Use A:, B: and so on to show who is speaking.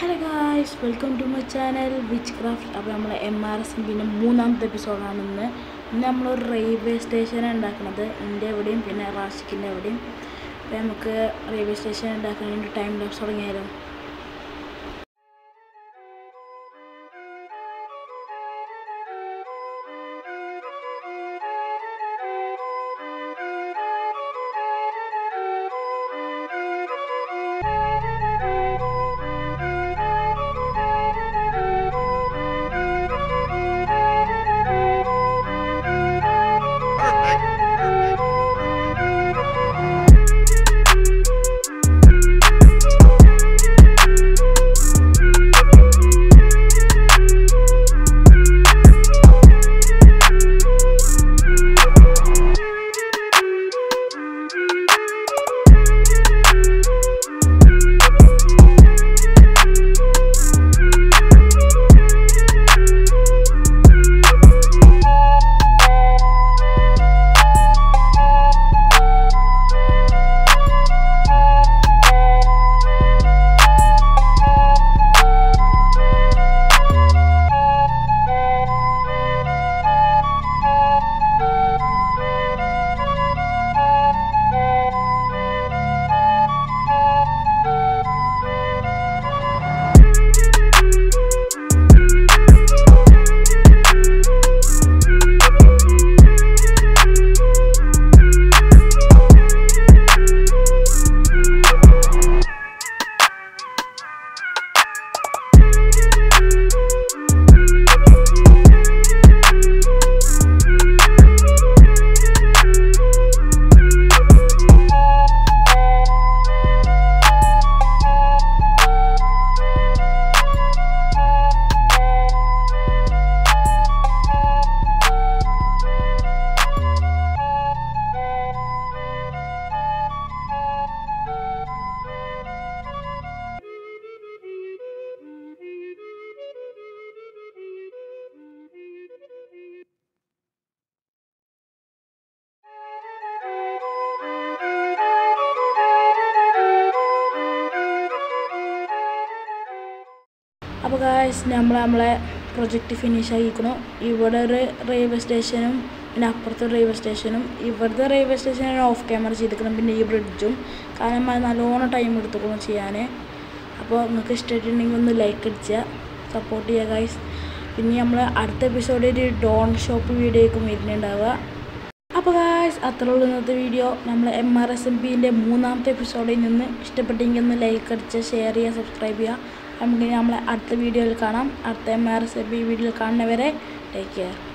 A: Hello guys, welcome to my channel Witchcraft. അപ്പോൾ നമ്മൾ MRSന്റെ മൂന്നാമത്തെ എപ്പിസോഡാണ് ഇന്ന് നമ്മൾ ഒരു റെയിൽവേ സ്റ്റേഷൻ ഉണ്ടാക്കുന്നത് ഇന്ത്യ എവിടെയും പിന്നെ റാഷിക്കിൻ്റെ എവിടെയും. അപ്പോൾ നമുക്ക് റെയിൽവേ സ്റ്റേഷൻ ഉണ്ടാക്കാൻ വേണ്ടി ടൈം ലാപ്സ് തുടങ്ങിയാലോ. അപ്പോൾ ഗായ്സ് നമ്മളെ പ്രൊജക്റ്റ് ഫിനിഷ് ആക്കിയിരിക്കുന്നു. ഇവിടെ ഒരു റെയിൽവേ സ്റ്റേഷനും പിന്നെ അപ്പുറത്തെ റെയിൽവേ സ്റ്റേഷനും ഇവിടുത്തെ റെയിൽവേ സ്റ്റേഷനും ഓഫ് ക്യാമറ ചെയ്തിരിക്കണം. പിന്നെ ഈ ബ്രിഡ്ജും കാരണം അത് നല്ലോണം ടൈം എടുത്തുക്കണം ചെയ്യാൻ. അപ്പോൾ നിങ്ങൾക്ക് ഇഷ്ടമായിട്ടുണ്ടെങ്കിൽ ഒന്ന് ലൈക്ക് അടിച്ചാൽ സപ്പോർട്ട് ചെയ്യുക ഗായ്സ്. പിന്നെ നമ്മൾ അടുത്ത എപ്പിസോഡിൽ ഒരു ഡോൺ ഷോപ്പ് വീഡിയോ ആയിരിക്കും വരുന്നുണ്ടാവുക. അപ്പോൾ ഗായ്സ് അത്രയുള്ള ഇന്നത്തെ വീഡിയോ. നമ്മൾ MRSMPൻ്റെ മൂന്നാമത്തെ എപ്പിസോഡിൽ നിന്ന് ഇഷ്ടപ്പെട്ടെങ്കിൽ ഒന്ന് ലൈക്ക് അടിച്ച് ഷെയർ ചെയ്യുക, സബ്സ്ക്രൈബ് ചെയ്യുക. നമുക്ക് നമ്മളെ അടുത്ത വീഡിയോയിൽ കാണാം. അടുത്ത MRSMP വീഡിയോയിൽ കാണുന്നവരെ ടേക്ക് കെയർ.